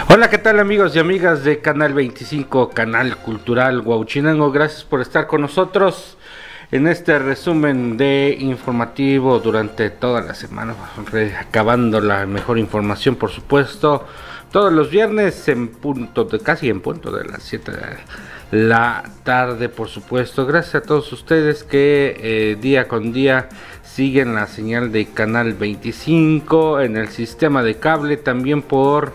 Hola, ¿qué tal amigos y amigas de Canal 25, Canal Cultural Huauchinango? Gracias por estar con nosotros en este resumen de informativo durante toda la semana, acabando la mejor información, por supuesto, todos los viernes casi en punto de las 7 de la tarde, por supuesto. Gracias a todos ustedes que día con día siguen la señal de Canal 25 en el sistema de cable, también por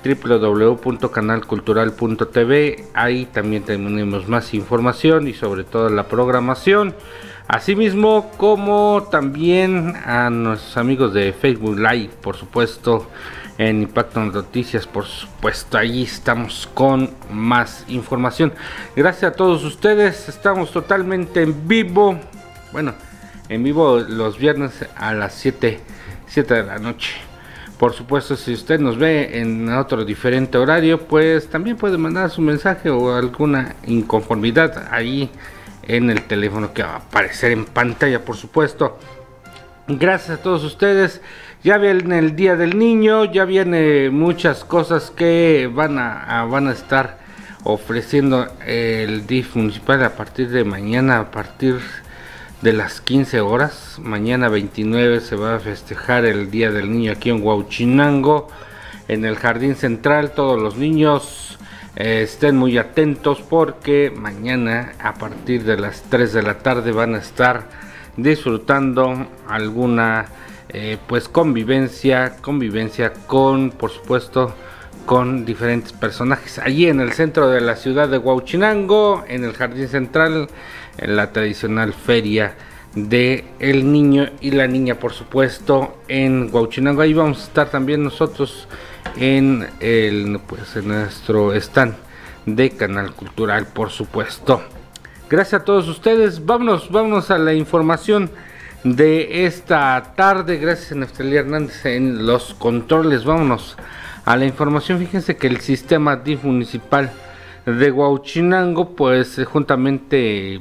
www.canalcultural.tv. Ahí también tenemos más información y sobre todo la programación, asimismo como también a nuestros amigos de Facebook Live, por supuesto, en Impacto Noticias, por supuesto. Ahí estamos con más información. Gracias a todos ustedes. Estamos totalmente en vivo, bueno, en vivo los viernes a las 7 de la noche. Por supuesto, si usted nos ve en otro diferente horario, pues también puede mandar su mensaje o alguna inconformidad ahí en el teléfono que va a aparecer en pantalla, por supuesto. Gracias a todos ustedes. Ya viene el Día del Niño, ya viene muchas cosas que van a estar ofreciendo el DIF municipal a partir de mañana, a partir de las 15 horas. Mañana 29 se va a festejar el Día del Niño aquí en Huauchinango, en el Jardín Central. Todos los niños estén muy atentos porque mañana a partir de las 3 de la tarde van a estar disfrutando alguna pues convivencia con, por supuesto, con diferentes personajes allí en el centro de la ciudad de Huauchinango, en el Jardín Central, en la tradicional feria de el niño y la niña, por supuesto, en Huauchinango. Ahí vamos a estar también nosotros en nuestro stand de Canal Cultural, por supuesto. Gracias a todos ustedes. Vámonos a la información de esta tarde. Gracias a Neftalí Hernández en los controles. Vámonos a la información. Fíjense que el sistema DIF municipal de Huauchinango, pues juntamente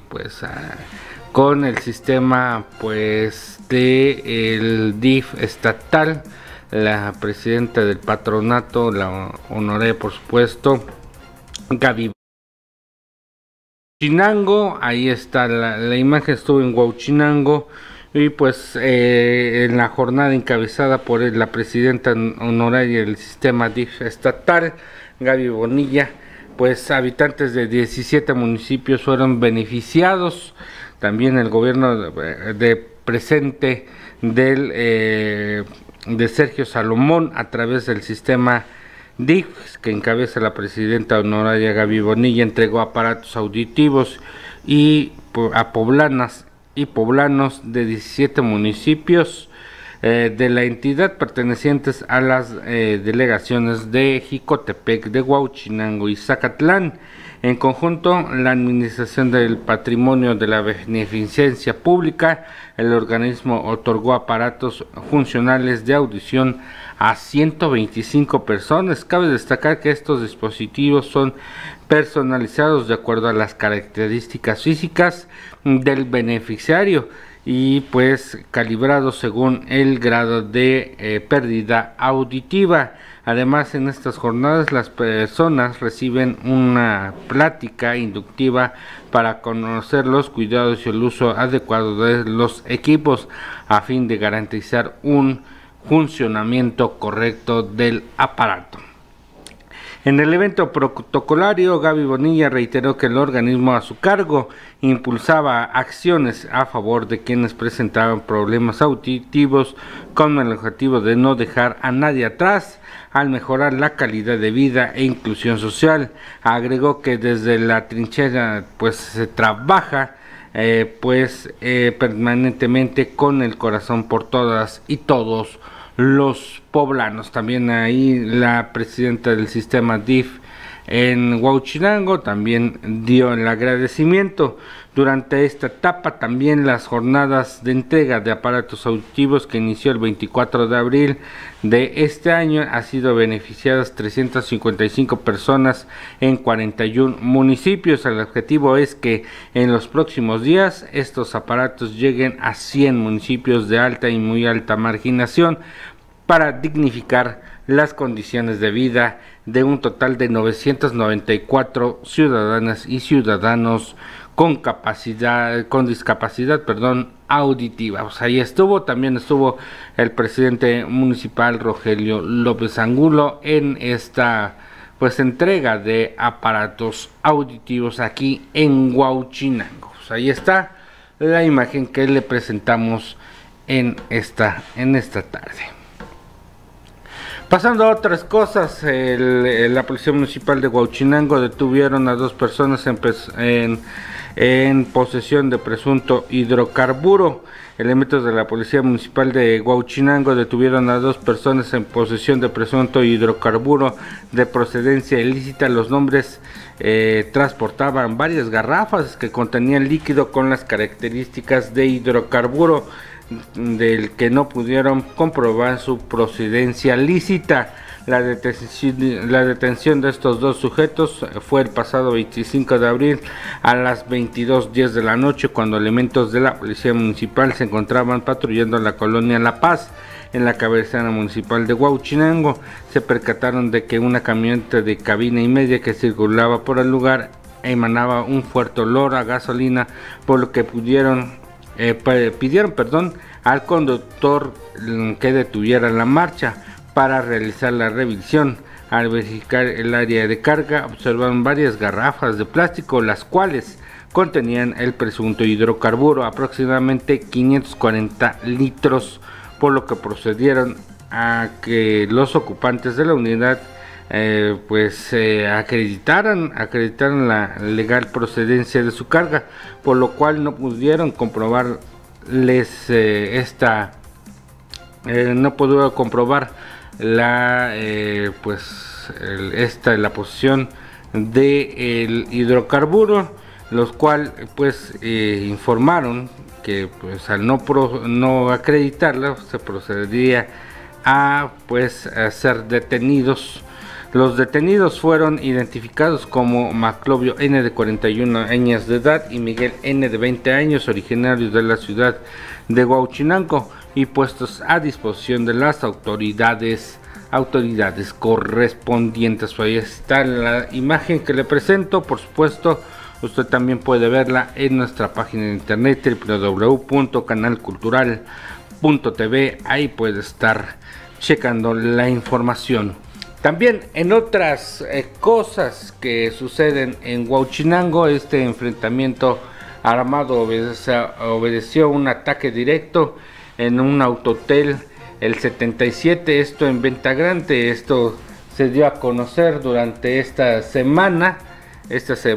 con el sistema de el DIF estatal, la presidenta del patronato, la honoré, por supuesto, Gaby Huauchinango. Ahí está la imagen, estuvo en Huauchinango y pues en la jornada encabezada por la presidenta honoraria del sistema DIF estatal, Gaby Bonilla, pues habitantes de 17 municipios fueron beneficiados. También el gobierno presente de Sergio Salomón, a través del sistema DIF que encabeza la presidenta honoraria Gaby Bonilla, entregó aparatos auditivos a poblanas y poblanos de 17 municipios de la entidad, pertenecientes a las delegaciones de Jicotepec, de Huauchinango y Zacatlán. En conjunto, la Administración del Patrimonio de la Beneficencia Pública, el organismo otorgó aparatos funcionales de audición a 125 personas. Cabe destacar que estos dispositivos son personalizados de acuerdo a las características físicas del beneficiario y pues calibrados según el grado de pérdida auditiva. Además, en estas jornadas las personas reciben una plática inductiva para conocer los cuidados y el uso adecuado de los equipos a fin de garantizar un funcionamiento correcto del aparato. En el evento protocolario, Gaby Bonilla reiteró que el organismo a su cargo impulsaba acciones a favor de quienes presentaban problemas auditivos con el objetivo de no dejar a nadie atrás al mejorar la calidad de vida e inclusión social. Agregó que desde la trinchera pues se trabaja permanentemente con el corazón por todas y todos los poblanos. También ahí la presidenta del sistema DIF en Huauchinango también dio el agradecimiento. Durante esta etapa también las jornadas de entrega de aparatos auditivos que inició el 24 de abril de este año ha sido beneficiadas 355 personas en 41 municipios. El objetivo es que en los próximos días estos aparatos lleguen a 100 municipios de alta y muy alta marginación para dignificar las condiciones de vida de un total de 994 ciudadanas y ciudadanos con discapacidad, auditiva. Pues ahí también estuvo el presidente municipal Rogelio López Angulo en esta entrega de aparatos auditivos aquí en Huauchinango. Pues ahí está la imagen que le presentamos en esta tarde. Pasando a otras cosas, la Policía Municipal de Huauchinango detuvieron a 2 personas en posesión de presunto hidrocarburo. Elementos de la Policía Municipal de Huauchinango detuvieron a 2 personas en posesión de presunto hidrocarburo de procedencia ilícita. Los nombres transportaban varias garrafas que contenían líquido con las características de hidrocarburo, del que no pudieron comprobar su procedencia lícita. La detención de estos 2 sujetos fue el pasado 25 de abril a las 22:10 de la noche, cuando elementos de la Policía Municipal se encontraban patrullando en la colonia La Paz, en la cabecera municipal de Huauchinango. Se percataron de que una camioneta de cabina y media que circulaba por el lugar emanaba un fuerte olor a gasolina, por lo que pidieron al conductor que detuviera la marcha para realizar la revisión. Al verificar el área de carga, observaron varias garrafas de plástico, las cuales contenían el presunto hidrocarburo, aproximadamente 540 litros, por lo que procedieron a que los ocupantes de la unidad acreditaran la legal procedencia de su carga, por lo cual no pudieron comprobar la posesión del hidrocarburo, los cual informaron que al no acreditarla se procedería a ser detenidos. Los detenidos fueron identificados como Maclovio N, de 41 años de edad, y Miguel N, de 20 años, originarios de la ciudad de Huauchinango, y puestos a disposición de las autoridades correspondientes. Ahí está la imagen que le presento. Por supuesto, usted también puede verla en nuestra página de internet www.canalcultural.tv. Ahí puede estar checando la información. También en otras cosas que suceden en Huauchinango, este enfrentamiento armado obedeció un ataque directo en un autohotel, el 77, esto en Venta Grande. Esto se dio a conocer durante esta semana. Este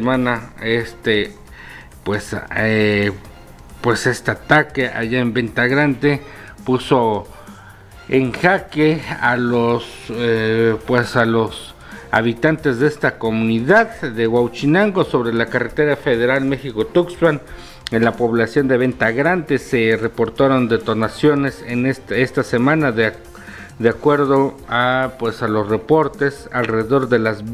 ataque allá en Venta Grande puso en jaque a los habitantes de esta comunidad de Huauchinango sobre la carretera federal México-Tuxpan. En la población de Venta Grande se reportaron detonaciones en esta semana, de acuerdo a los reportes, alrededor de las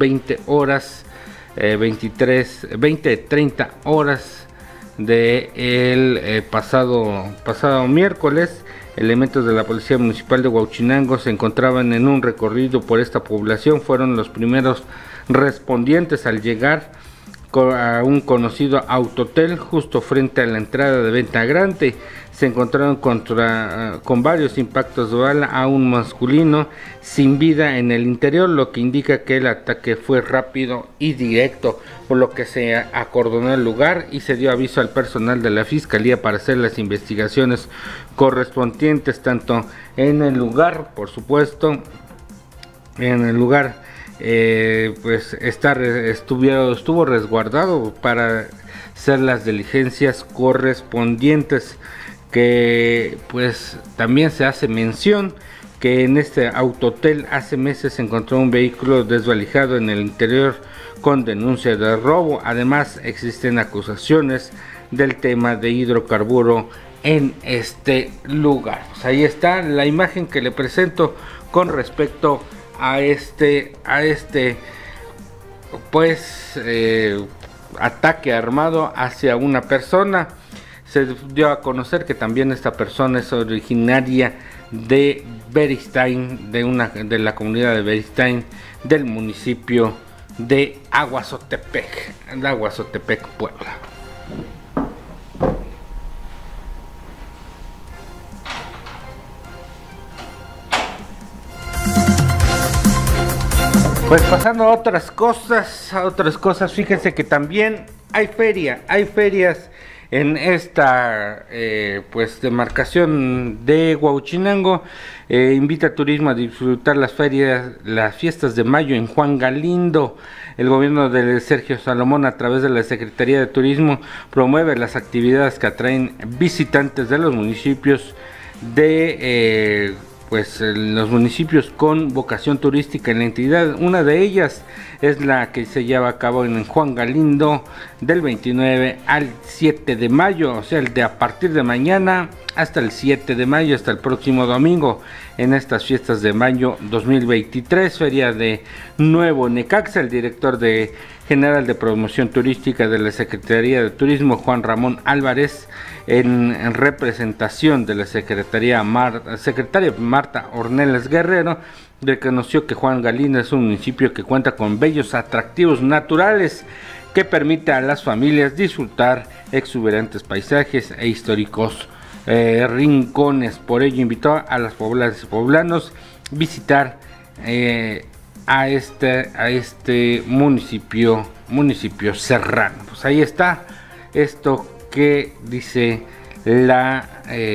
20:30 horas del pasado miércoles. Elementos de la Policía Municipal de Huauchinango se encontraban en un recorrido por esta población. Fueron los primeros respondientes al llegar a un conocido autohotel justo frente a la entrada de Venta Grande. Se encontraron con varios impactos de bala a un masculino sin vida en el interior, lo que indica que el ataque fue rápido y directo, por lo que se acordonó el lugar y se dio aviso al personal de la Fiscalía para hacer las investigaciones correspondientes, tanto en el lugar, por supuesto, estuvo resguardado para hacer las diligencias correspondientes. Que también se hace mención que en este autohotel hace meses se encontró un vehículo desvalijado en el interior con denuncia de robo. Además, existen acusaciones del tema de hidrocarburo en este lugar. Ahí está la imagen que le presento con respecto a ataque armado hacia una persona. Se dio a conocer que también esta persona es originaria de Beristain, de la comunidad de Beristain, del municipio de Aguazotepec, Puebla. Pues pasando a otras cosas, fíjense que también hay ferias en esta pues demarcación de Huauchinango. Invita a turismo a disfrutar las fiestas de mayo en Juan Galindo. El gobierno de Sergio Salomón, a través de la Secretaría de Turismo, promueve las actividades que atraen visitantes de los municipios de pues los municipios con vocación turística en la entidad. Una de ellas es la que se lleva a cabo en Juan Galindo del 29 al 7 de mayo, o sea, de a partir de mañana hasta el 7 de mayo, hasta el próximo domingo, en estas fiestas de mayo 2023, feria de Nuevo Necaxa. El director general de promoción turística de la Secretaría de Turismo, Juan Ramón Álvarez, en representación de la secretaria Marta Ornelas Guerrero, reconoció que Juan Galindo es un municipio que cuenta con bellos atractivos naturales que permite a las familias disfrutar exuberantes paisajes e históricos rincones. Por ello invitó a las poblanas y poblanos visitar a este municipio serrano. Pues ahí está esto que dice la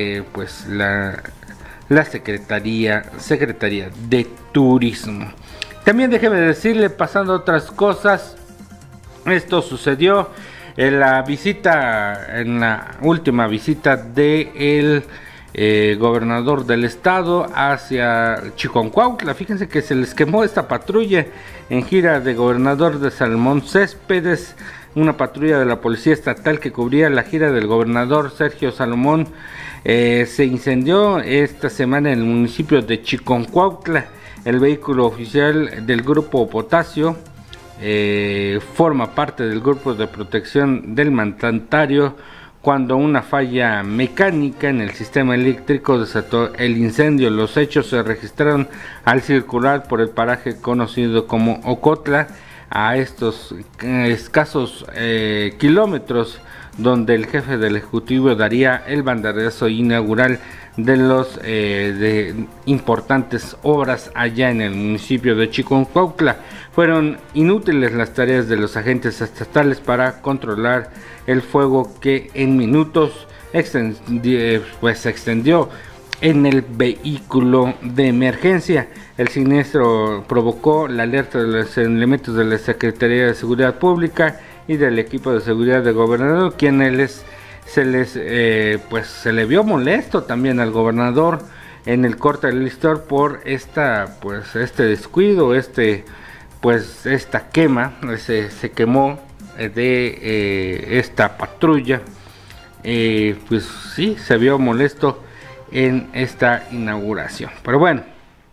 Secretaría de Turismo. También déjeme decirle, pasando a otras cosas, esto sucedió en la última visita del gobernador del estado hacia Chiconcuautla. Fíjense que se les quemó esta patrulla en gira de gobernador de Salmón Céspedes. Una patrulla de la policía estatal que cubría la gira del gobernador Sergio Salomón se incendió esta semana en el municipio de Chiconcuautla. El vehículo oficial del grupo Potasio forma parte del grupo de protección del mandatario cuando una falla mecánica en el sistema eléctrico desató el incendio. Los hechos se registraron al circular por el paraje conocido como Ocotla, a estos escasos kilómetros donde el jefe del Ejecutivo daría el banderazo inaugural de los de importantes obras allá en el municipio de Chiconcuautla. Fueron inútiles las tareas de los agentes estatales para controlar el fuego que en minutos se extendió en el vehículo de emergencia. El siniestro provocó la alerta de los elementos de la Secretaría de Seguridad Pública y del equipo de seguridad del gobernador, quienes se le vio molesto también al gobernador en el corte del listón por este descuido, esta quema. Se quemó de esta patrulla. Pues sí, se vio molesto en esta inauguración. Pero bueno,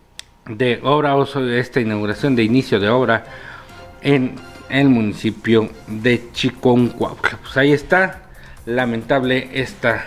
esta inauguración de inicio de obra en el municipio de Chiconcuautla. Pues ahí está, lamentable este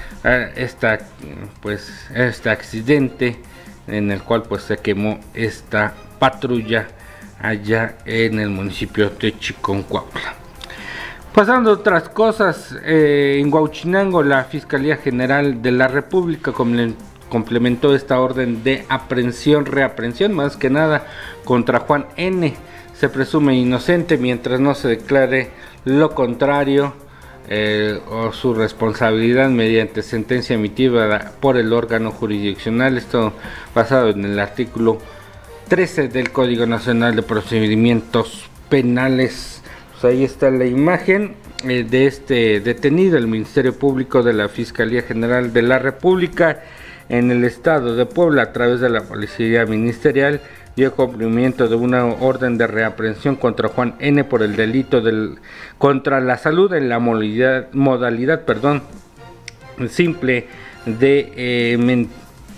accidente en el cual pues se quemó esta patrulla allá en el municipio de Chiconcuautla. Pasando a otras cosas, en Huauchinango la Fiscalía General de la República complementó esta orden de reaprehensión más que nada contra Juan N. Se presume inocente mientras no se declare lo contrario o su responsabilidad mediante sentencia emitida por el órgano jurisdiccional. Esto basado en el artículo 13 del Código Nacional de Procedimientos Penales. Pues ahí está la imagen de este detenido. El Ministerio Público de la Fiscalía General de la República en el estado de Puebla, a través de la Policía Ministerial, dio cumplimiento de una orden de reaprehensión contra Juan N. por el delito contra la salud en la modalidad simple de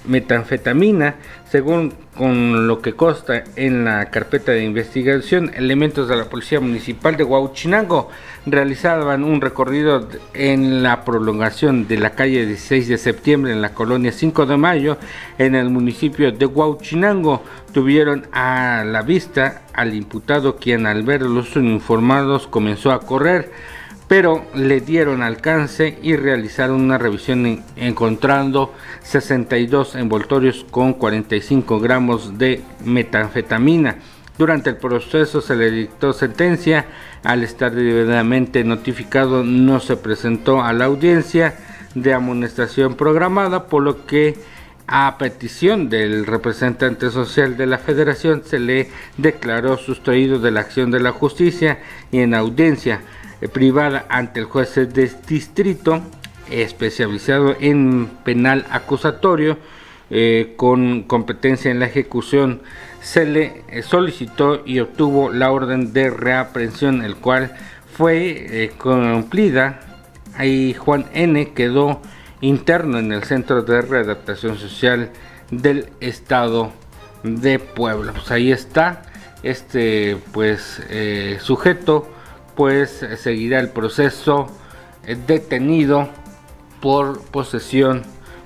metanfetamina. Según con lo que consta en la carpeta de investigación, elementos de la Policía Municipal de Huauchinango realizaban un recorrido en la prolongación de la calle 16 de septiembre en la colonia 5 de Mayo en el municipio de Huauchinango. Tuvieron a la vista al imputado, quien al ver los uniformados comenzó a correr, pero le dieron alcance y realizaron una revisión encontrando 62 envoltorios con 45 gramos de metanfetamina. Durante el proceso se le dictó sentencia. Al estar debidamente notificado, no se presentó a la audiencia de amonestación programada, por lo que a petición del representante social de la Federación se le declaró sustraído de la acción de la justicia y en audiencia privada ante el juez de distrito especializado en penal acusatorio con competencia en la ejecución, se le solicitó y obtuvo la orden de reaprehensión, el cual fue cumplida. Ahí Juan N. quedó interno en el Centro de Readaptación Social del Estado de Puebla. Pues ahí está este sujeto, pues seguirá el proceso, detenido por posesión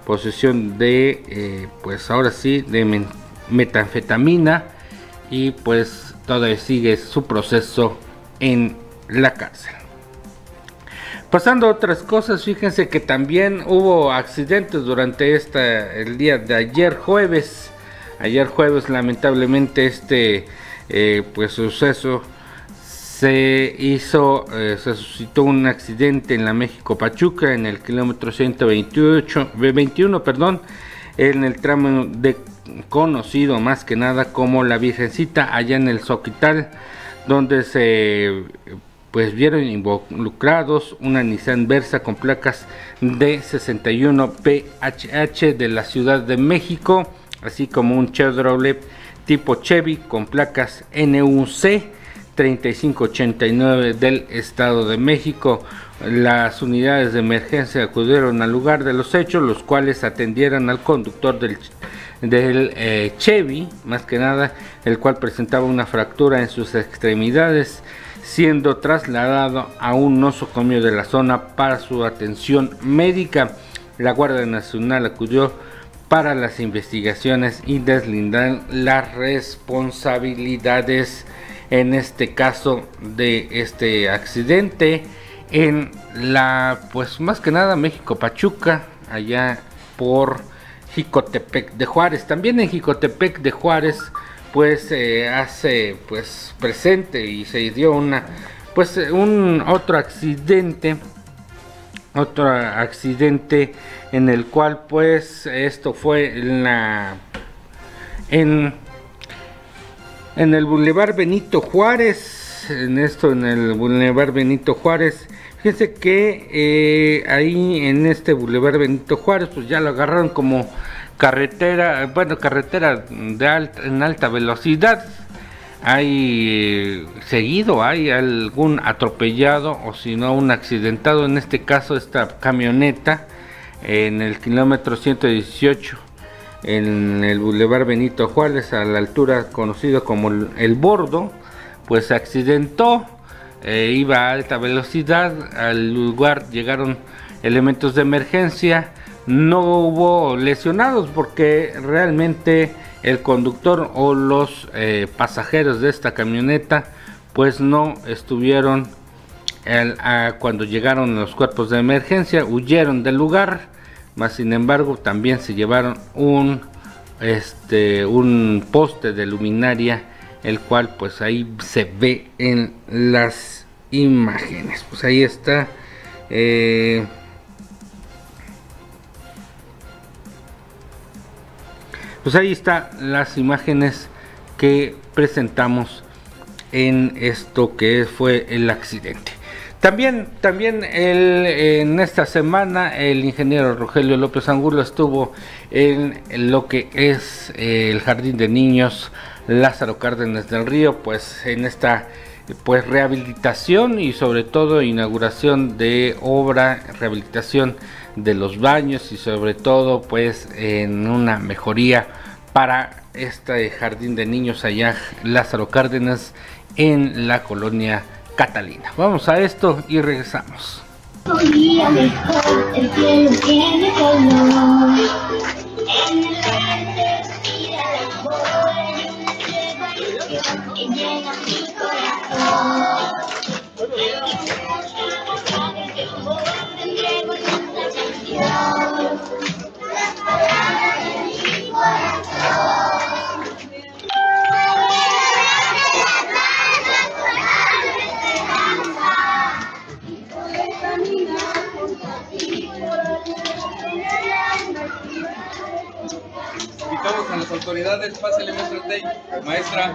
de pues ahora sí de metanfetamina, y pues todavía sigue su proceso en la cárcel. Pasando a otras cosas, fíjense que también hubo accidentes durante el día de ayer jueves. Ayer jueves, lamentablemente, suceso se suscitó un accidente en la México Pachuca, en el kilómetro 121, en el tramo conocido más que nada como La Virgencita, allá en el Soquital, donde se vieron involucrados una Nissan Versa con placas D61 PHH de la Ciudad de México, así como un Chevrolet tipo Chevy con placas NUC 3589 del Estado de México. Las unidades de emergencia acudieron al lugar de los hechos, los cuales atendieron al conductor del Chevy, más que nada, el cual presentaba una fractura en sus extremidades, siendo trasladado a un nosocomio de la zona para su atención médica. La Guardia Nacional acudió para las investigaciones y deslindar las responsabilidades en este caso de este accidente en la, más que nada, México Pachuca, allá por Jicotepec de Juárez. También en Jicotepec de Juárez hace presente y se dio otro accidente en el cual esto fue en el Boulevard Benito Juárez. En el Boulevard Benito Juárez, fíjense que ahí en este Boulevard Benito Juárez ya lo agarraron como carretera en alta velocidad. Hay algún atropellado o si no un accidentado, en este caso esta camioneta en el kilómetro 118 en el Boulevard Benito Juárez, a la altura conocido como el Bordo, se accidentó. Iba a alta velocidad. Al lugar llegaron elementos de emergencia. No hubo lesionados porque realmente el conductor o los pasajeros de esta camioneta no estuvieron cuando llegaron los cuerpos de emergencia, huyeron del lugar. Mas sin embargo también se llevaron un poste de luminaria, el cual ahí se ve en las imágenes. Ahí está. Ahí están las imágenes que presentamos en esto que fue el accidente. También en esta semana el ingeniero Rogelio López Angulo estuvo en lo que es el Jardín de Niños Lázaro Cárdenas del Río, en esta rehabilitación y sobre todo inauguración de obra, rehabilitación de los baños y sobre todo pues en una mejoría para este jardín de niños allá Lázaro Cárdenas en la colonia Catalina. Vamos a esto y regresamos. Un día mejor, el cielo tiene color. En el verde respira el amor. Y una nueva ilusión que llena mi corazón. De tu voz te entrego esta canción. Las palabras de mi corazón. Invitamos a las autoridades, pásale maestra Tey, maestra.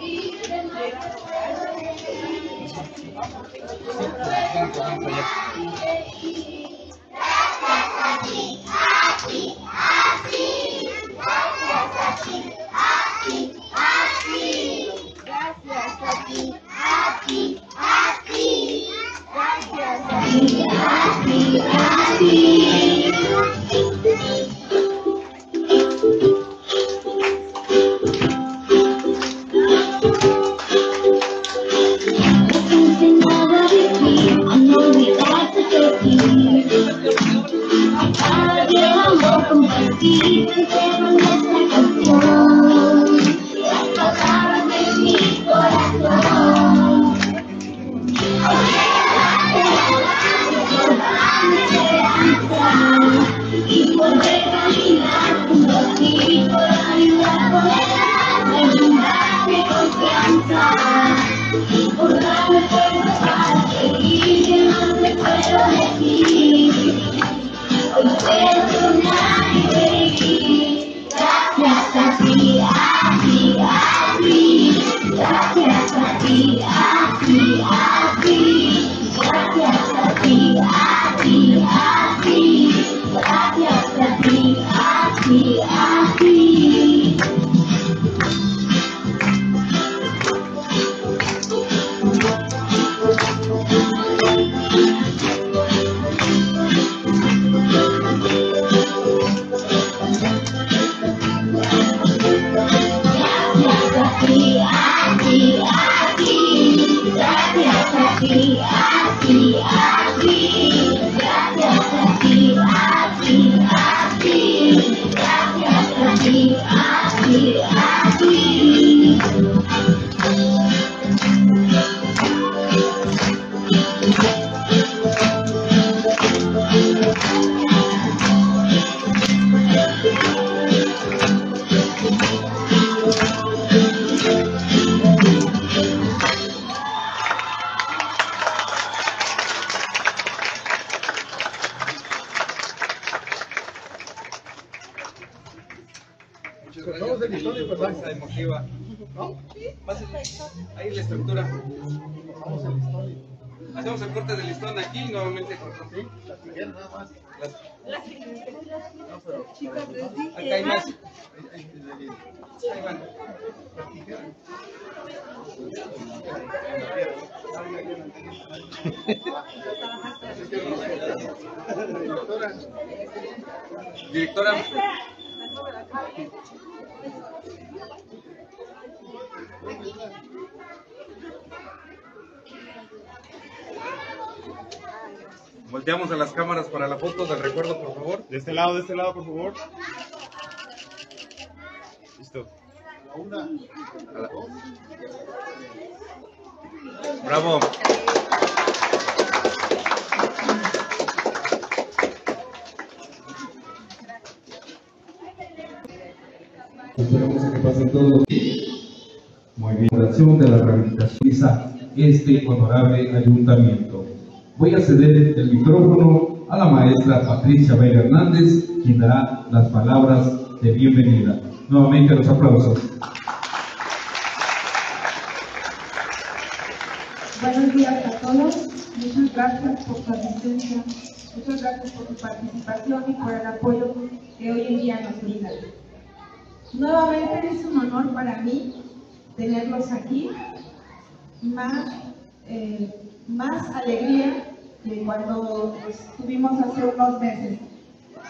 Emotiva. ¿No? Ahí la estructura. Hacemos el corte del listón aquí y nuevamente acá hay más. Ahí van. Directora. Volteamos a las cámaras para la foto del recuerdo, por favor. De este lado, por favor. Listo. Bravo. Esperamos que pasen todos. Muy bien. Oración de la rehabilitación a este honorable ayuntamiento. Voy a ceder el micrófono a la maestra Patricia Vega Hernández, quien dará las palabras de bienvenida. Nuevamente los aplausos. Buenos días a todos. Muchas gracias por su asistencia, muchas gracias por su participación y por el apoyo que hoy en día nos brindan. Nuevamente es un honor para mí tenerlos aquí, más alegría que cuando estuvimos hace unos meses.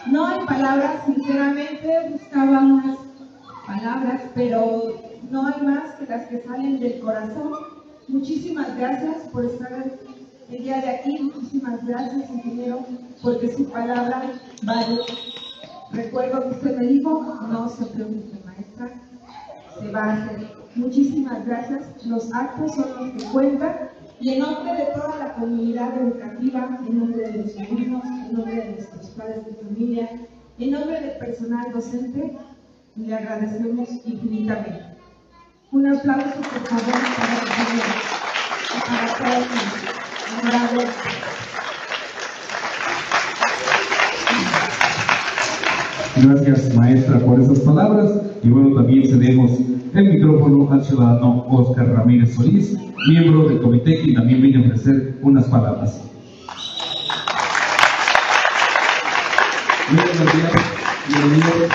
No hay palabras, sinceramente buscaba unas palabras, pero no hay más que las que salen del corazón. Muchísimas gracias por estar el día de aquí, muchísimas gracias, ingeniero, porque su palabra vale. Recuerdo que usted me dijo, no se preocupe, maestra, se va a hacer. Muchísimas gracias, los actos son los que cuentan, y en nombre de toda la comunidad educativa, en nombre de los alumnos, en nombre de nuestros padres de familia, en nombre del personal docente, le agradecemos infinitamente. Un aplauso, por favor, para todos los honorables. Gracias, maestra, por esas palabras. Y bueno, también cedemos el micrófono al ciudadano Oscar Ramírez Solís, miembro del comité, que también viene a ofrecer unas palabras. Muy buenos días, bienvenidos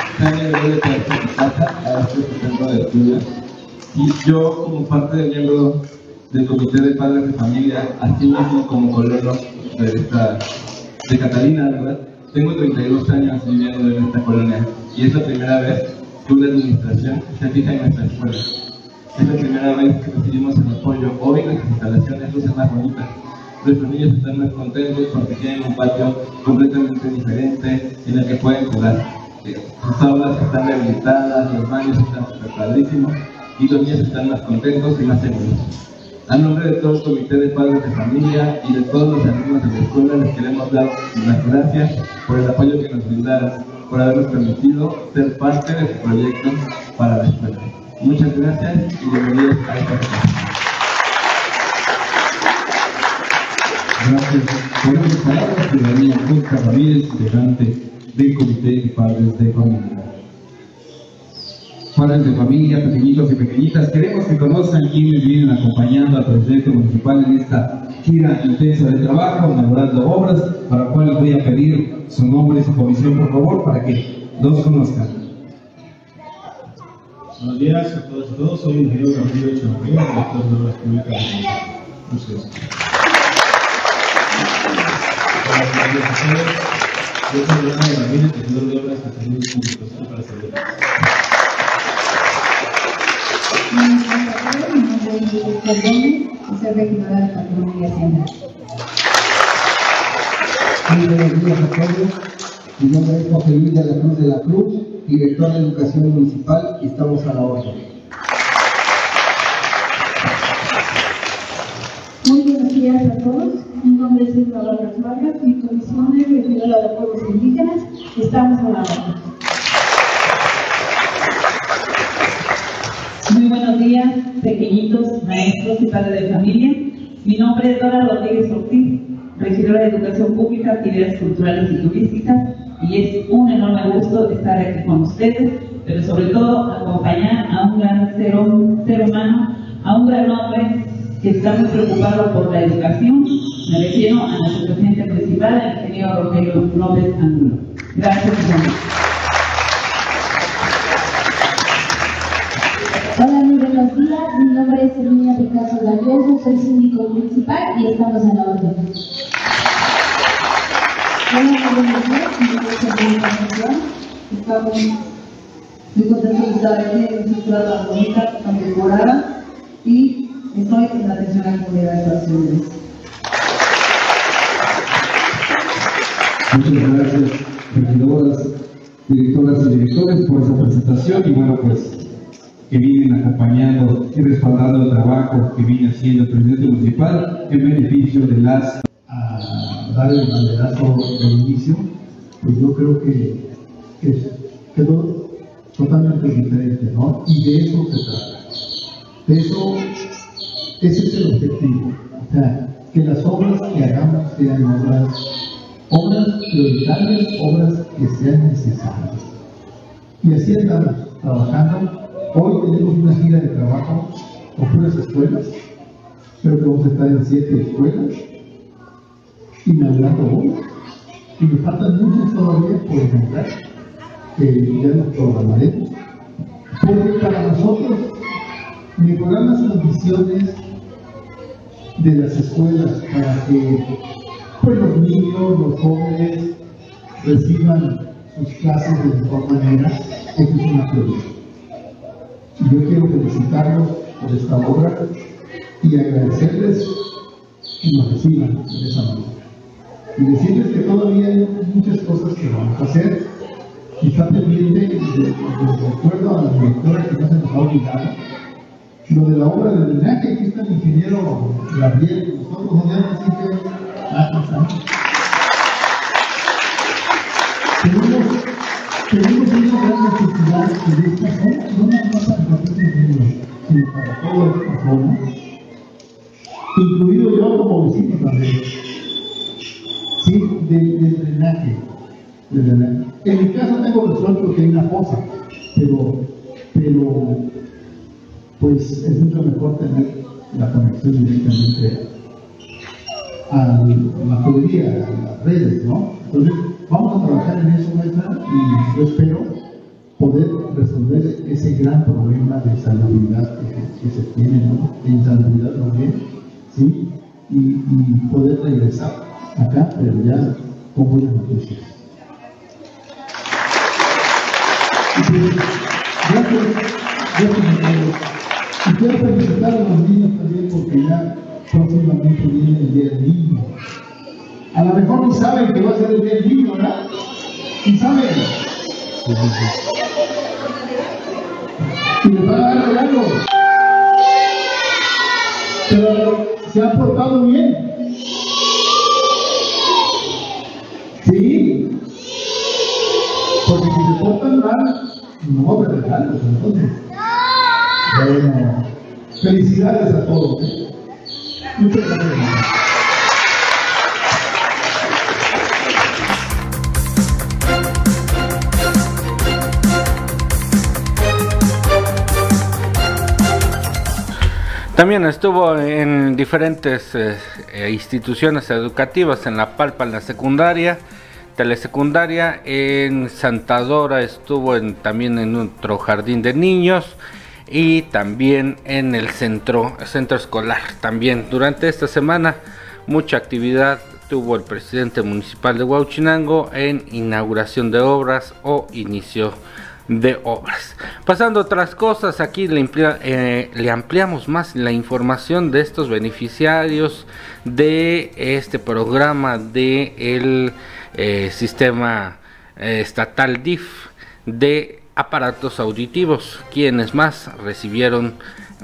a este centro de estudios. Y yo, como parte del miembro del comité de padres de familia, así mismo como colono de Catalina, ¿verdad? Tengo 32 años viviendo en esta colonia y es la primera vez que una administración se fija en nuestra escuela. Es la primera vez que recibimos el apoyo. Hoy nuestras instalaciones lucen más bonitas. Nuestros niños están más contentos porque tienen un patio completamente diferente en el que pueden jugar. Sus aulas están rehabilitadas, los baños están padrísimos y los niños están más contentos y más seguros. A nombre de todo el comité de padres de familia y de todos los alumnos de la escuela, les queremos dar las gracias por el apoyo que nos brindaron, por habernos permitido ser parte de su proyecto para la escuela. Muchas gracias y bienvenidos a esta presentación. Gracias por esas palabras, ciudadanía Oscar Ramírez, integrante del comité de padres de familia. Padres de familia, pequeñitos y pequeñitas, queremos que conozcan quiénes vienen acompañando al presidente municipal en esta gira intensa de trabajo, elaborando obras, para lo cual les voy a pedir su nombre y su comisión, por favor, para que los conozcan. Buenos días a todos y todos, soy el ingeniero Gabriel Echeverría, director de Obras Públicas de Museos. Yo soy Leonardo Ramírez, director de Obras de Servicios Públicos para Salud. Mi nombre es Luis Cardone, soy regidora de Patrimonio y Hacienda. Muy buenos días a todos. Mi nombre es José Luis de la Cruz, director de Educación Municipal, y estamos a la orden. Muy buenos días a todos. Mi nombre es Isla Vargas, mi comisión es regidora de Pueblos Indígenas, estamos a la orden. Muy buenos días, pequeñitos, maestros y padres de familia. Mi nombre es Dora Rodríguez Ortiz, regidora de Educación Pública, Actividades Culturales y Turísticas, y es un enorme gusto estar aquí con ustedes, pero sobre todo acompañar a un gran ser humano, a un gran hombre que está muy preocupado por la educación. Me refiero a nuestro presidente municipal, el ingeniero Rogelio López Angulo. Gracias, señor. Hola, muy buenos días. Mi nombre es Herminia Picasso Galloso, soy síndico municipal y estamos a la orden. Hola, muy buenos días. Mi nombre es Herminia Picasso. Estamos muy contentos de estar aquí en una ciudad bonita, tan decorada, y estoy en la atención a la comunidad de las ciudades. Muchas gracias, regidoras, directoras y directores, por esa presentación. Y bueno, pues que vienen acompañando y respaldando el trabajo que viene haciendo el presidente municipal en beneficio de las... A dar el banderazo de inicio, pues yo creo que quedó totalmente diferente, ¿no? Y de eso se trata. Ese es el objetivo. O sea, que las obras que hagamos sean obras prioritarias, obras que sean necesarias. Y así estamos trabajando. Hoy tenemos una gira de trabajo con puras escuelas. Creo que vamos a estar en 7 escuelas, inaugurando hoy. Y me faltan muchas todavía por inaugurar, que ya nos programaremos. Porque para nosotros, mejorar las condiciones de las escuelas para que pues, los niños, los jóvenes reciban sus clases de mejor manera, eso es una prioridad. Y yo quiero felicitarlos por esta obra y agradecerles que nos reciban de esa manera. Y decirles que todavía hay muchas cosas que vamos a hacer. Y está pendiente, de acuerdo a la directora que no se nos ha olvidado, lo de la obra de drenaje. Aquí está el ingeniero Gabriel, nosotros no debemos decir que tenemos una gran necesidad de esta zona, no nada más para los niños, sino para toda esta zona, incluido yo como vecino también, sí, del drenaje. En mi caso tengo resuelto que hay una fosa, pero pues es mucho mejor tener la conexión directamente a la tubería, a las redes, ¿no? Entonces, vamos a trabajar en eso, maestra, y yo espero poder resolver ese gran problema de salubridad que se tiene, ¿no? De insalubridad también, ¿sí? Y poder regresar acá, pero ya con buenas noticias. Gracias. Y quiero felicitar a los niños también porque ya próximamente viene el Día del Niño. A lo mejor ni saben que va a ser el Día del Niño, ¿verdad? ¿Y saben? Y les van a dar regalos. Pero se han portado bien. Sí. Porque si se portan mal, no va a haber regalos, entonces. Bueno, felicidades a todos. Muchas gracias. También estuvo en diferentes instituciones educativas, en La Palpa, en la secundaria, telesecundaria, en Santa Dora estuvo también en otro jardín de niños y también en el centro escolar. También durante esta semana mucha actividad tuvo el presidente municipal de Huauchinango en inauguración de obras o inicio de obras. Pasando a otras cosas, aquí le ampliamos más la información de estos beneficiarios de este programa de el sistema estatal DIF de aparatos auditivos, quienes más recibieron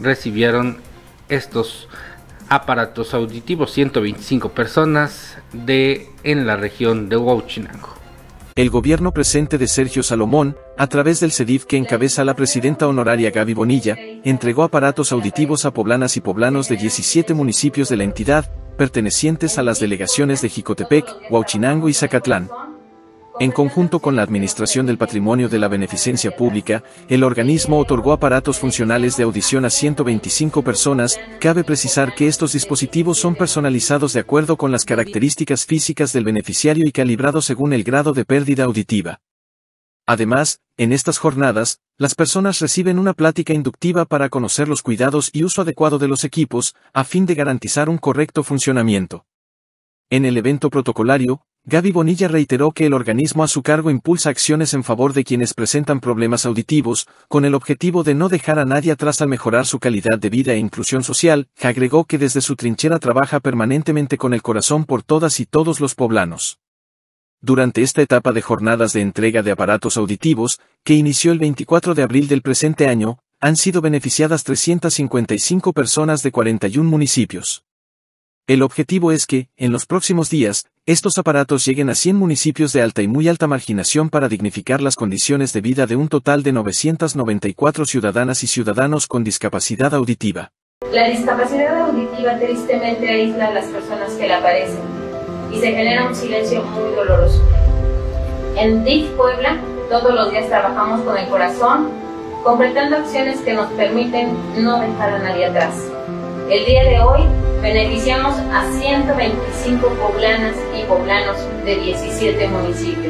estos aparatos auditivos, 125 personas en la región de Huauchinango. El gobierno presente de Sergio Salomón, a través del CEDIF que encabeza la presidenta honoraria Gaby Bonilla, entregó aparatos auditivos a poblanas y poblanos de 17 municipios de la entidad, pertenecientes a las delegaciones de Jicotepec, Huauchinango y Zacatlán. En conjunto con la Administración del Patrimonio de la Beneficencia Pública, el organismo otorgó aparatos funcionales de audición a 125 personas. Cabe precisar que estos dispositivos son personalizados de acuerdo con las características físicas del beneficiario y calibrados según el grado de pérdida auditiva. Además, en estas jornadas, las personas reciben una plática inductiva para conocer los cuidados y uso adecuado de los equipos, a fin de garantizar un correcto funcionamiento. En el evento protocolario, Gaby Bonilla reiteró que el organismo a su cargo impulsa acciones en favor de quienes presentan problemas auditivos, con el objetivo de no dejar a nadie atrás al mejorar su calidad de vida e inclusión social. Agregó que desde su trinchera trabaja permanentemente con el corazón por todas y todos los poblanos. Durante esta etapa de jornadas de entrega de aparatos auditivos, que inició el 24 de abril del presente año, han sido beneficiadas 355 personas de 41 municipios. El objetivo es que, en los próximos días, estos aparatos lleguen a 100 municipios de alta y muy alta marginación para dignificar las condiciones de vida de un total de 994 ciudadanas y ciudadanos con discapacidad auditiva. La discapacidad auditiva tristemente aísla a las personas que la padecen y se genera un silencio muy doloroso. En DIF Puebla, todos los días trabajamos con el corazón, completando acciones que nos permiten no dejar a nadie atrás. El día de hoy, beneficiamos a 125 poblanas y poblanos de 17 municipios.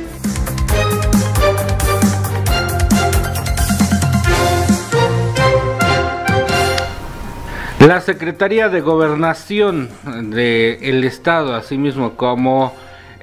La Secretaría de Gobernación del Estado, asimismo como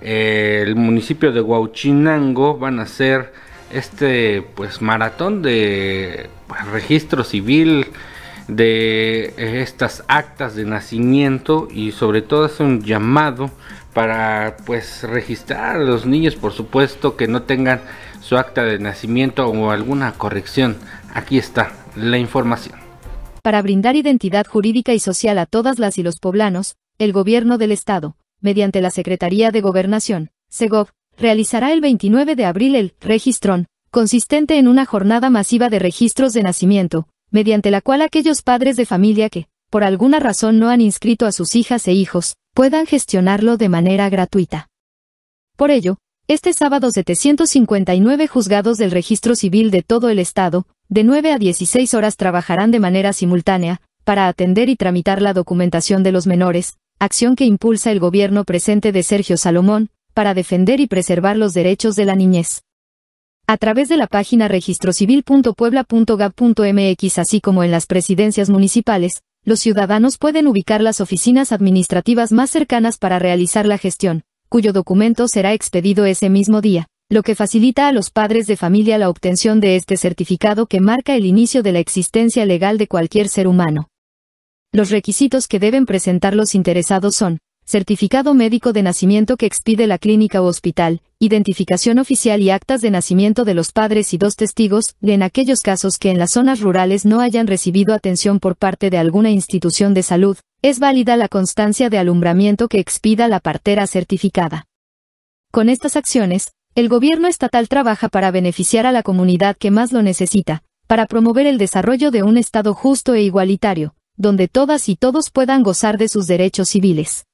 el municipio de Huauchinango van a hacer pues maratón de registro civil de estas actas de nacimiento, y sobre todo es un llamado para pues registrar a los niños, por supuesto, que no tengan su acta de nacimiento o alguna corrección. Aquí está la información. Para brindar identidad jurídica y social a todas las y los poblanos, el Gobierno del Estado, mediante la Secretaría de Gobernación, SEGOV, realizará el 29 de abril el registrón, consistente en una jornada masiva de registros de nacimiento, mediante la cual aquellos padres de familia que, por alguna razón no han inscrito a sus hijas e hijos, puedan gestionarlo de manera gratuita. Por ello, este sábado 759 juzgados del registro civil de todo el estado, de 9 a 16 horas trabajarán de manera simultánea, para atender y tramitar la documentación de los menores, acción que impulsa el gobierno presente de Sergio Salomón, para defender y preservar los derechos de la niñez. A través de la página registrocivil.puebla.gov.mx, así como en las presidencias municipales, los ciudadanos pueden ubicar las oficinas administrativas más cercanas para realizar la gestión, cuyo documento será expedido ese mismo día, lo que facilita a los padres de familia la obtención de este certificado que marca el inicio de la existencia legal de cualquier ser humano. Los requisitos que deben presentar los interesados son: certificado médico de nacimiento que expide la clínica o hospital, identificación oficial y actas de nacimiento de los padres y 2 testigos, en aquellos casos que en las zonas rurales no hayan recibido atención por parte de alguna institución de salud, es válida la constancia de alumbramiento que expida la partera certificada. Con estas acciones, el gobierno estatal trabaja para beneficiar a la comunidad que más lo necesita, para promover el desarrollo de un Estado justo e igualitario, donde todas y todos puedan gozar de sus derechos civiles.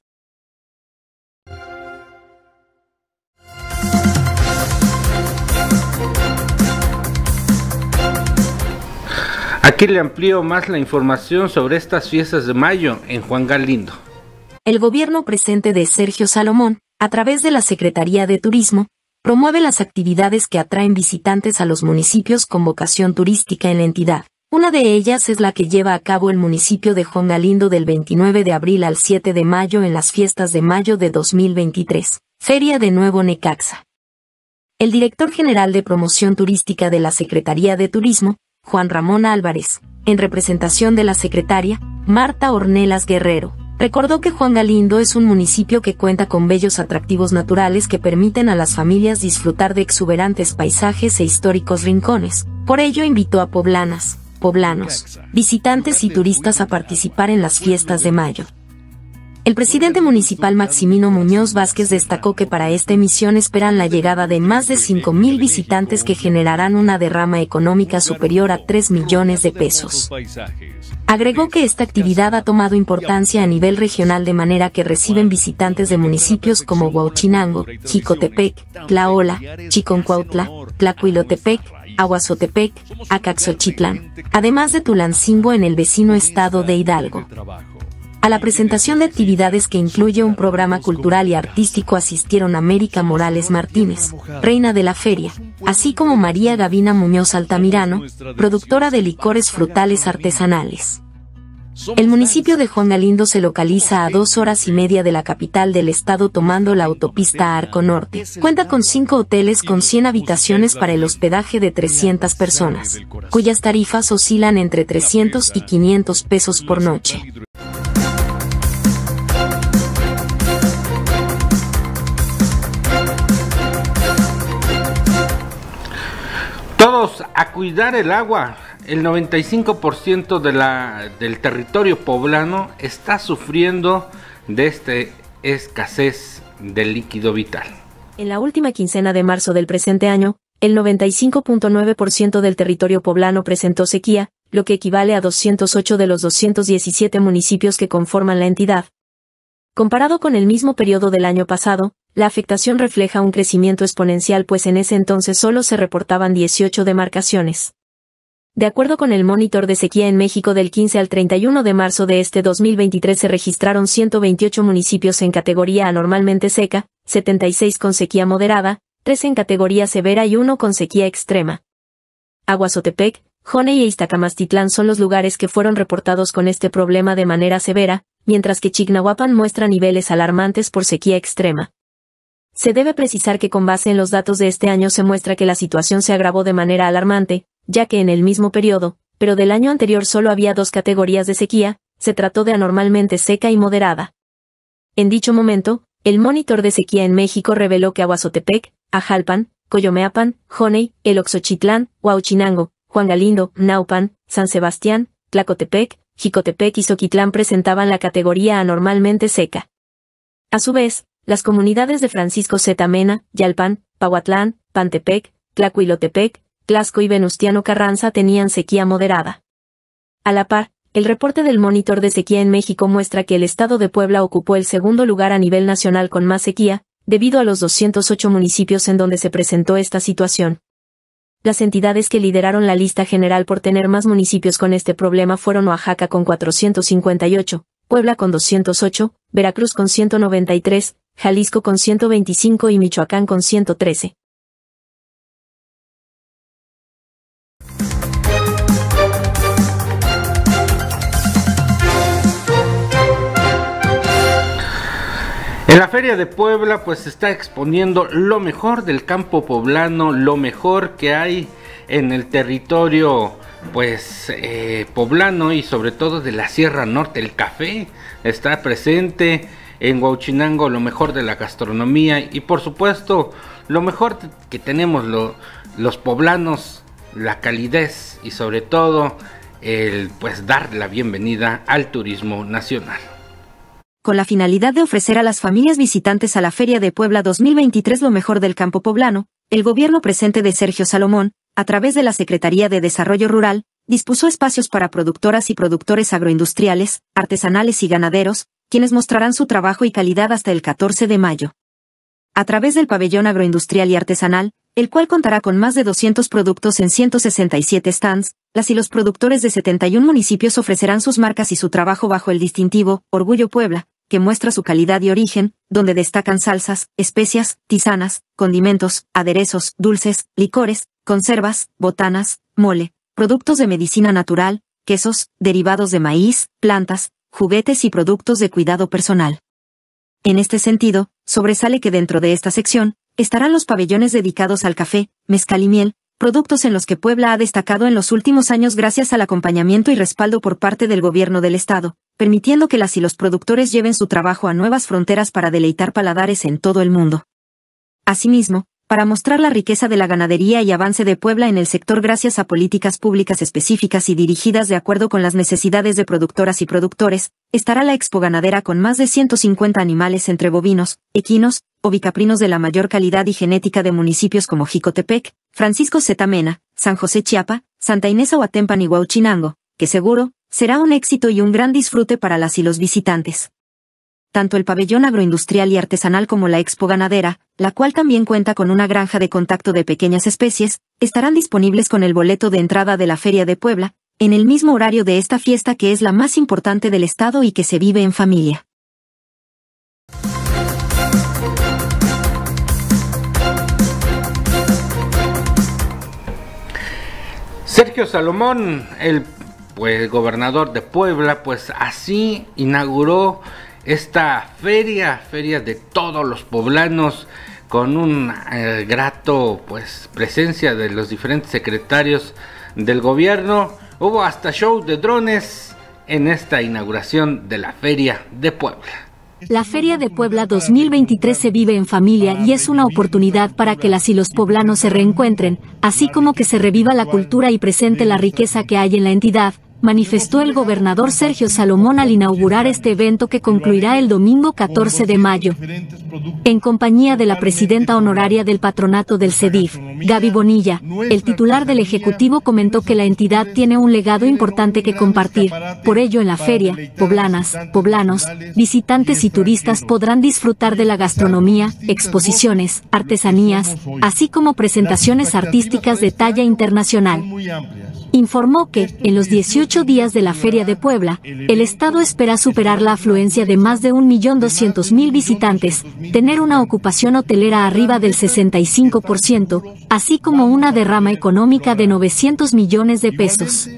Aquí le amplío más la información sobre estas fiestas de mayo en Juan Galindo. El gobierno presente de Sergio Salomón, a través de la Secretaría de Turismo, promueve las actividades que atraen visitantes a los municipios con vocación turística en la entidad. Una de ellas es la que lleva a cabo el municipio de Juan Galindo del 29 de abril al 7 de mayo en las fiestas de mayo de 2023, Feria de Nuevo Necaxa. El director general de Promoción Turística de la Secretaría de Turismo, Juan Ramón Álvarez, en representación de la secretaria, Marta Ornelas Guerrero, recordó que Juan Galindo es un municipio que cuenta con bellos atractivos naturales que permiten a las familias disfrutar de exuberantes paisajes e históricos rincones. Por ello invitó a poblanas, poblanos, visitantes y turistas a participar en las fiestas de mayo. El presidente municipal Maximino Muñoz Vázquez destacó que para esta emisión esperan la llegada de más de 5,000 visitantes que generarán una derrama económica superior a 3 millones de pesos. Agregó que esta actividad ha tomado importancia a nivel regional de manera que reciben visitantes de municipios como Huauchinango, Jicotepec, Tlaola, Chiconcuautla, Tlacuilotepec, Aguazotepec, Acaxochitlán, además de Tulancingo en el vecino estado de Hidalgo. A la presentación de actividades que incluye un programa cultural y artístico asistieron América Morales Martínez, reina de la feria, así como María Gavina Muñoz Altamirano, productora de licores frutales artesanales. El municipio de Juan Galindo se localiza a 2 horas y media de la capital del estado tomando la autopista Arco Norte. Cuenta con 5 hoteles con 100 habitaciones para el hospedaje de 300 personas, cuyas tarifas oscilan entre 300 y 500 pesos por noche. Todos a cuidar el agua. El 95% del territorio poblano está sufriendo de esta escasez de líquido vital. En la última quincena de marzo del presente año, el 95.9% del territorio poblano presentó sequía, lo que equivale a 208 de los 217 municipios que conforman la entidad. Comparado con el mismo periodo del año pasado, la afectación refleja un crecimiento exponencial pues en ese entonces solo se reportaban 18 demarcaciones. De acuerdo con el Monitor de Sequía en México del 15 al 31 de marzo de este 2023 se registraron 128 municipios en categoría anormalmente seca, 76 con sequía moderada, 3 en categoría severa y 1 con sequía extrema. Aguazotepec, Joney e Iztacamastitlán son los lugares que fueron reportados con este problema de manera severa, mientras que Chignahuapan muestra niveles alarmantes por sequía extrema. Se debe precisar que con base en los datos de este año se muestra que la situación se agravó de manera alarmante, ya que en el mismo periodo, pero del año anterior solo había 2 categorías de sequía, se trató de anormalmente seca y moderada. En dicho momento, el monitor de sequía en México reveló que Aguazotepec, Ajalpan, Coyomeapan, Joney, El Oxochitlán, Huauchinango, Juan Galindo, Naupan, San Sebastián, Tlacotepec, Jicotepec y Zoquitlán presentaban la categoría anormalmente seca. A su vez, las comunidades de Francisco Z. Mena, Yalpan, Pahuatlán, Pantepec, Tlacuilotepec, Tlaxco y Venustiano Carranza tenían sequía moderada. A la par, el reporte del monitor de sequía en México muestra que el estado de Puebla ocupó el segundo lugar a nivel nacional con más sequía, debido a los 208 municipios en donde se presentó esta situación. Las entidades que lideraron la lista general por tener más municipios con este problema fueron Oaxaca con 458, Puebla con 208, Veracruz con 193, Jalisco con 125 y Michoacán con 113. En la Feria de Puebla pues se está exponiendo lo mejor del campo poblano, lo mejor que hay en el territorio pues poblano y sobre todo de la Sierra Norte. El café está presente en Huauchinango, lo mejor de la gastronomía y por supuesto lo mejor que tenemos los poblanos, la calidez y sobre todo el pues dar la bienvenida al turismo nacional. Con la finalidad de ofrecer a las familias visitantes a la Feria de Puebla 2023 lo mejor del campo poblano, el gobierno presente de Sergio Salomón, a través de la Secretaría de Desarrollo Rural, dispuso espacios para productoras y productores agroindustriales, artesanales y ganaderos, quienes mostrarán su trabajo y calidad hasta el 14 de mayo. A través del pabellón agroindustrial y artesanal, el cual contará con más de 200 productos en 167 stands, las y los productores de 71 municipios ofrecerán sus marcas y su trabajo bajo el distintivo Orgullo Puebla, que muestra su calidad y origen, donde destacan salsas, especias, tisanas, condimentos, aderezos, dulces, licores, conservas, botanas, mole, productos de medicina natural, quesos, derivados de maíz, plantas, juguetes y productos de cuidado personal. En este sentido, sobresale que dentro de esta sección, estarán los pabellones dedicados al café, mezcal y miel, productos en los que Puebla ha destacado en los últimos años gracias al acompañamiento y respaldo por parte del gobierno del estado, permitiendo que las y los productores lleven su trabajo a nuevas fronteras para deleitar paladares en todo el mundo. Asimismo, para mostrar la riqueza de la ganadería y avance de Puebla en el sector gracias a políticas públicas específicas y dirigidas de acuerdo con las necesidades de productoras y productores, estará la Expo Ganadera con más de 150 animales entre bovinos, equinos, ovicaprinos de la mayor calidad y genética de municipios como Jicotepec, Francisco Z. Mena, San José Chiapa, Santa Inés Ahuatempan y Huauchinango, que seguro será un éxito y un gran disfrute para las y los visitantes. Tanto el pabellón agroindustrial y artesanal como la Expo Ganadera, la cual también cuenta con una granja de contacto de pequeñas especies, estarán disponibles con el boleto de entrada de la Feria de Puebla, en el mismo horario de esta fiesta que es la más importante del estado y que se vive en familia. Sergio Salomón, el gobernador de Puebla, pues así inauguró esta feria de todos los poblanos, con un grato presencia de los diferentes secretarios del gobierno. Hubo hasta show de drones en esta inauguración de la Feria de Puebla. La Feria de Puebla 2023 se vive en familia y es una oportunidad para que las y los poblanos se reencuentren, así como que se reviva la cultura y presente la riqueza que hay en la entidad, manifestó el gobernador Sergio Salomón al inaugurar este evento que concluirá el domingo 14 de mayo. En compañía de la presidenta honoraria del patronato del CEDIF, Gaby Bonilla, el titular del Ejecutivo comentó que la entidad tiene un legado importante que compartir. Por ello en la feria, poblanas, poblanos, visitantes y turistas podrán disfrutar de la gastronomía, exposiciones, artesanías, así como presentaciones artísticas de talla internacional. Informó que, en los 18 días de la Feria de Puebla, el Estado espera superar la afluencia de más de 1.200.000 visitantes, tener una ocupación hotelera arriba del 65%, así como una derrama económica de 900 millones de pesos.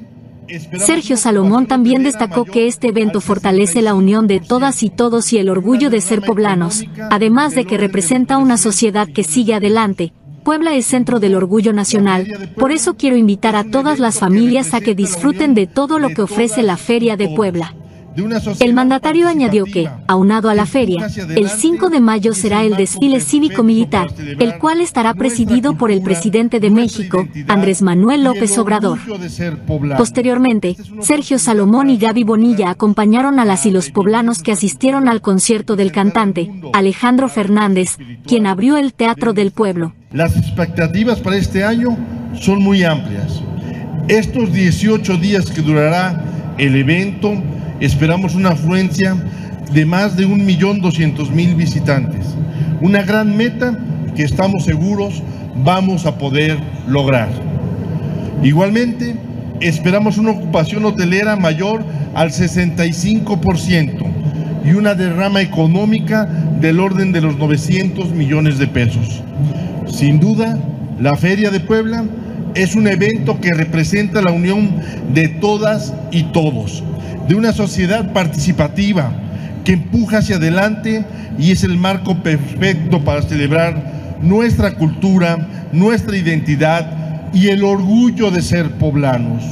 Sergio Salomón también destacó que este evento fortalece la unión de todas y todos y el orgullo de ser poblanos, además de que representa una sociedad que sigue adelante. Puebla es centro del orgullo nacional, por eso quiero invitar a todas las familias a que disfruten de todo lo que ofrece la Feria de Puebla. El mandatario añadió que, aunado a la feria, el 5 de mayo será el desfile cívico-militar, el cual estará presidido por el presidente de México, Andrés Manuel López Obrador. Posteriormente, Sergio Salomón y Gaby Bonilla acompañaron a las y los poblanos que asistieron al concierto del cantante, Alejandro Fernández, quien abrió el Teatro del Pueblo. Las expectativas para este año son muy amplias. Estos 18 días que durará el evento, esperamos una afluencia de más de 1.200.000 visitantes. Una gran meta que estamos seguros vamos a poder lograr. Igualmente, esperamos una ocupación hotelera mayor al 65% y una derrama económica del orden de los 900 millones de pesos. Sin duda, la Feria de Puebla es un evento que representa la unión de todas y todos, de una sociedad participativa que empuja hacia adelante y es el marco perfecto para celebrar nuestra cultura, nuestra identidad y el orgullo de ser poblanos.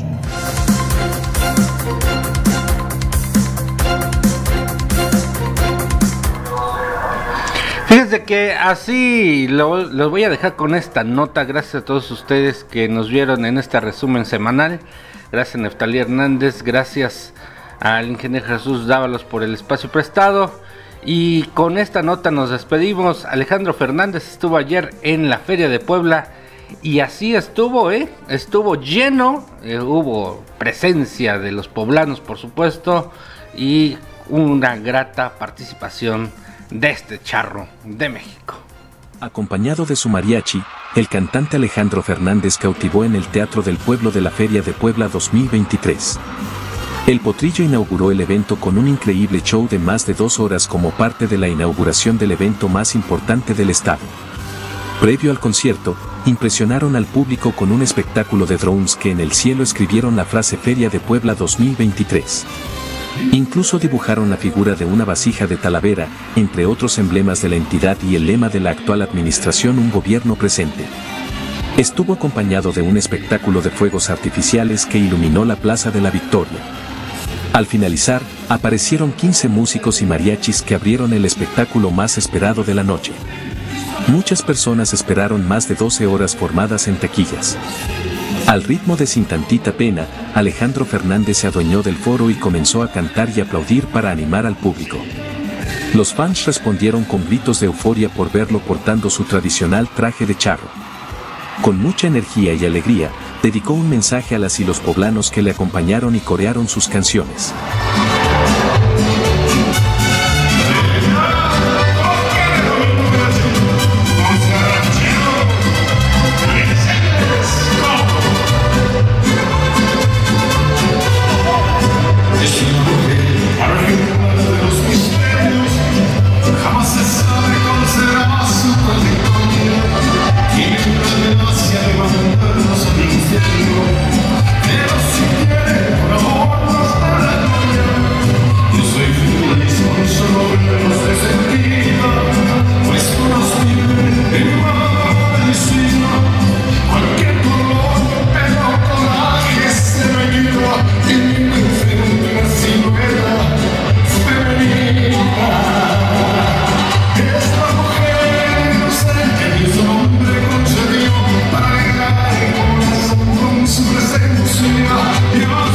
Fíjense que así los voy a dejar con esta nota. Gracias a todos ustedes que nos vieron en este resumen semanal. Gracias a Neftalí Hernández, gracias al ingeniero Jesús Dávalos por el espacio prestado. Y con esta nota nos despedimos. Alejandro Fernández estuvo ayer en la Feria de Puebla y así estuvo, estuvo lleno, hubo presencia de los poblanos, por supuesto, y una grata participación de este charro de México. Acompañado de su mariachi, el cantante Alejandro Fernández cautivó en el Teatro del Pueblo de la Feria de Puebla 2023. El Potrillo inauguró el evento con un increíble show de más de 2 horas como parte de la inauguración del evento más importante del estado. Previo al concierto, impresionaron al público con un espectáculo de drones que en el cielo escribieron la frase Feria de Puebla 2023. Incluso dibujaron la figura de una vasija de Talavera, entre otros emblemas de la entidad y el lema de la actual administración Un Gobierno Presente. Estuvo acompañado de un espectáculo de fuegos artificiales que iluminó la Plaza de la Victoria. Al finalizar, aparecieron 15 músicos y mariachis que abrieron el espectáculo más esperado de la noche. Muchas personas esperaron más de 12 horas formadas en taquillas. Al ritmo de Sin Tantita Pena, Alejandro Fernández se adueñó del foro y comenzó a cantar y aplaudir para animar al público. Los fans respondieron con gritos de euforia por verlo portando su tradicional traje de charro. Con mucha energía y alegría, dedicó un mensaje a las y los poblanos que le acompañaron y corearon sus canciones. Su presencia,